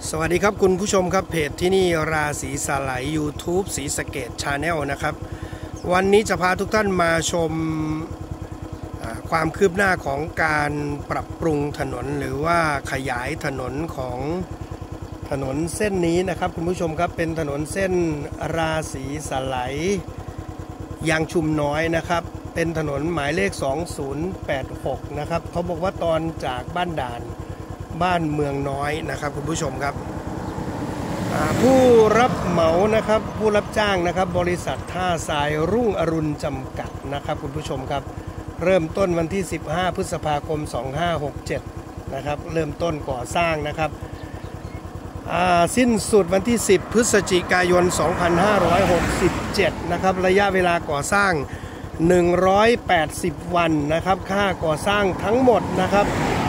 สวัสดีครับคุณผู้ชมครับเพจที่นี่ราศีสไลด์ YouTube ศรีสะเกษ Channel นะครับวันนี้จะพาทุกท่านมาชมความคืบหน้าของการปรับปรุงถนนหรือว่าขยายถนนของถนนเส้นนี้นะครับคุณผู้ชมครับเป็นถนนเส้นราศีสไลด์ยางชุมน้อยนะครับเป็นถนนหมายเลข2086นะครับเขาบอกว่าตอนจากบ้านด่านบ้านเมืองน้อยนะครับคุณผู้ชมครับผู้รับเหมานะครับผู้รับจ้างนะครับบริษัทท่าทรายรุ่งอรุณจำกัดนะครับคุณผู้ชมครับเริ่มต้นวันที่15พฤษภาคม2567นะครับเริ่มต้นก่อสร้างนะครับสิ้นสุดวันที่10พฤศจิกายน2567นะครับระยะเวลาก่อสร้าง180วันนะครับค่าก่อสร้างทั้งหมดนะครับ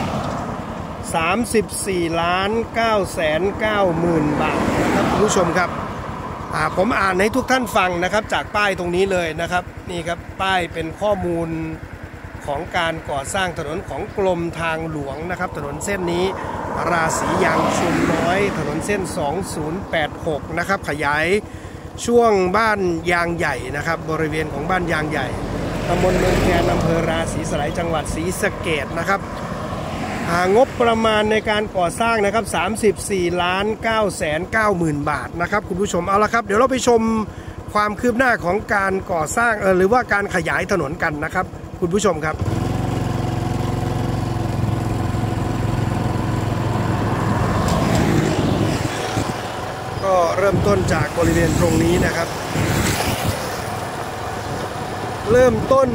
34,990,000 บาทนะครับคุณผู้ชมครับผมอ่านให้ทุกท่านฟังนะครับจากป้ายตรงนี้เลยนะครับนี่ครับป้ายเป็นข้อมูลของการก่อสร้างถนนของกรมทางหลวงนะครับถนนเส้นนี้ราศียางชุมน้อยถนนเส้น2086นะครับขยายช่วงบ้านยางใหญ่นะครับบริเวณของบ้านยางใหญ่ตำบลเมืองแคนอำเภอราศีสไลด์จังหวัดศรีสะเกษนะครับงบประมาณในการก่อสร้างนะครับ34,990,000 บาทนะครับคุณผู้ชมเอาละครับเดี๋ยวเราไปชมความคืบหน้าของการก่อสร้างหรือว่าการขยายถนนกันนะครับคุณผู้ชมครับก็เริ่มต้นจากบริเวณตรงนี้นะครับเริ่มต้น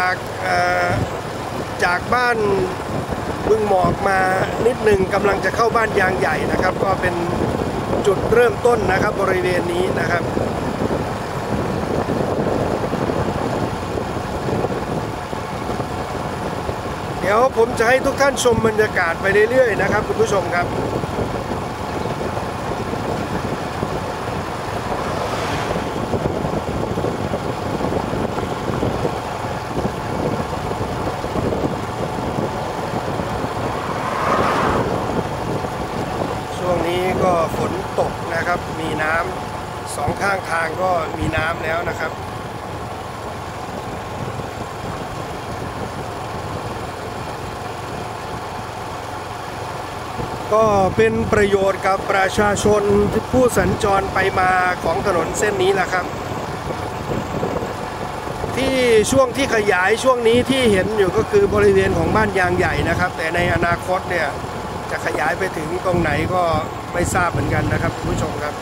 จากบ้านบึงหมอกมานิดหนึ่งกำลังจะเข้าบ้านยางใหญ่นะครับก็เป็นจุดเริ่มต้นนะครับบริเวณนี้นะครับเดี๋ยวผมจะให้ทุกท่านชมบรรยากาศไปเรื่อยๆนะครับคุณผู้ชมครับก็ฝนตกนะครับมีน้ำสองข้างทางก็มีน้ำแล้วนะครับก็เป็นประโยชน์กับประชาชนผู้สัญจรไปมาของถนนเส้นนี้แหละครับที่ช่วงที่ขยายช่วงนี้ที่เห็นอยู่ก็คือบริเวณของบ้านยางใหญ่นะครับแต่ในอนาคตเนี่ยจะขยายไปถึงตรงไหนก็ไม่ทราบเหมือนกันนะครับคุณผู้ชมครับ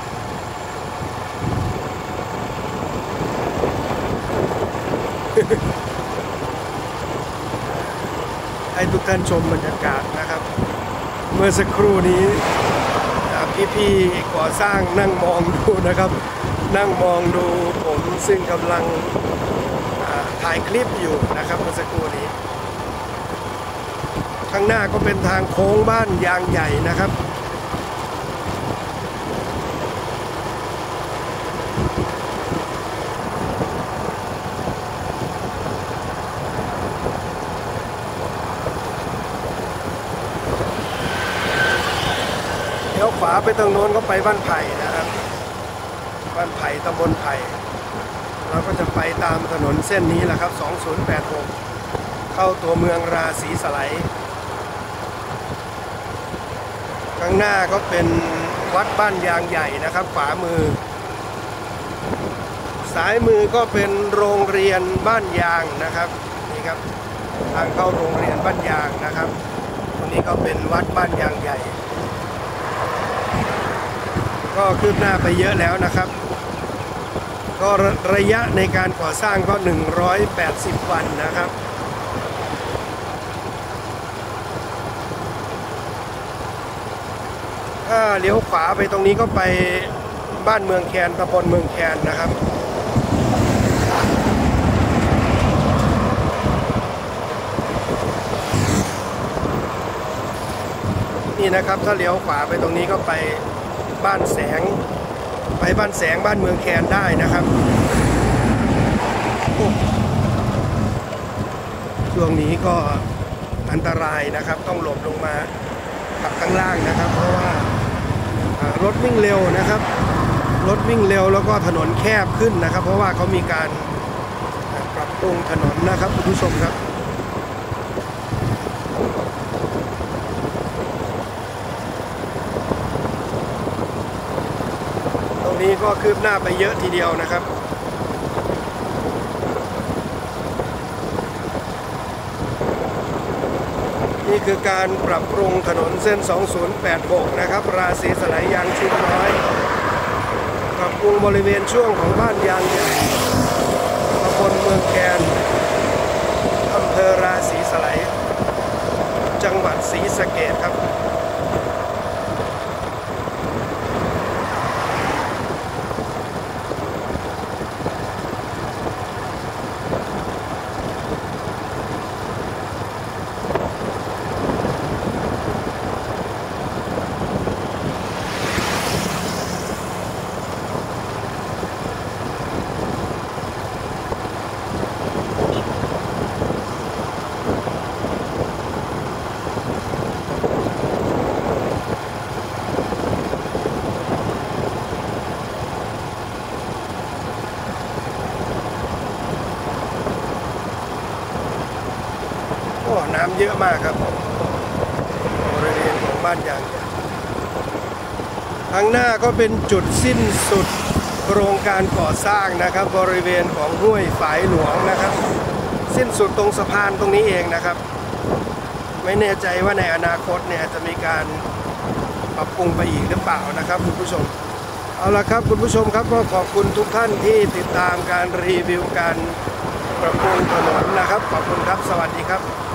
ให้ทุกท่านชมบรรยากาศนะครับเมื่อสักครู่นี้พี่ๆก่อสร้างนั่งมองดูนะครับนั่งมองดูผมซึ่งกำลังถ่ายคลิปอยู่นะครับเมื่อสักครู่นี้ข้างหน้าก็เป็นทางโค้งบ้านยางใหญ่นะครับเดี๋ยวขวาไปทางโน้นก็ไปบ้านไผ่นะครับบ้านไผ่ตำบลไผ่เราก็จะไปตามถนนเส้นนี้แหละครับ2086เข้าตัวเมืองราศีสไลด์ข้างหน้าก็เป็นวัดบ้านยางใหญ่นะครับขวามือซ้ายมือก็เป็นโรงเรียนบ้านยางนะครับนี่ครับทางเข้าโรงเรียนบ้านยางนะครับตรงนี้ก็เป็นวัดบ้านยางใหญ่ก็คืบหน้าไปเยอะแล้วนะครับก็ระยะในการก่อสร้างก็180วันนะครับถ้าเลี้ยวขวาไปตรงนี้ก็ไปบ้านเมืองแคนตำบลเมืองแคนนะครับนี่นะครับถ้าเลี้ยวขวาไปตรงนี้ก็ไปบ้านแสงบ้านเมืองแคนได้นะครับช่วงนี้ก็อันตรายนะครับต้องหลบลงมากับข้างล่างนะครับเพราะว่ารถวิ่งเร็วนะครับรถวิ่งเร็วแล้วก็ถนนแคบขึ้นนะครับเพราะว่าเขามีการปรับปรุงถนนนะครับคุณผู้ชมครับตรงนี้ก็คืบหน้าไปเยอะทีเดียวนะครับนี่คือการปรับปรุงถนนเส้น 2086 นะครับราศีสไลยางชุมน้อยปรับปรุงบริเวณช่วงของบ้านยางใหญ่ตำบลเมืองแคนอำเภอราศีสไลยจังหวัดศรีสะเกษครับน้ำเยอะมากครับบริเวณของบ้านยางข้างหน้าก็เป็นจุดสิ้นสุดโครงการก่อสร้างนะครับบริเวณของห้วยฝายหลวงนะครับสิ้นสุดตรงสะพานตรงนี้เองนะครับไม่แน่ใจว่าในอนาคตเนี่ยจะมีการปรับปรุงไปอีกหรือเปล่านะครับคุณผู้ชมเอาละครับคุณผู้ชมครับก็ขอบคุณทุกท่านที่ติดตามการรีวิวการปรับปรุงถนนนะครับขอบคุณครับสวัสดีครับ